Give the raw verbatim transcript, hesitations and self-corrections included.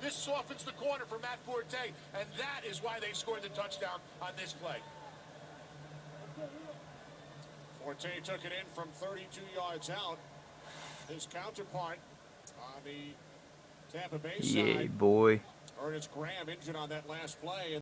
This softens the corner for Matt Forte, and that is why they scored the touchdown on this play. Forte took it in from thirty-two yards out. His counterpart on the Tampa Bay side. Yeah, boy. Ernest Graham injured on that last play.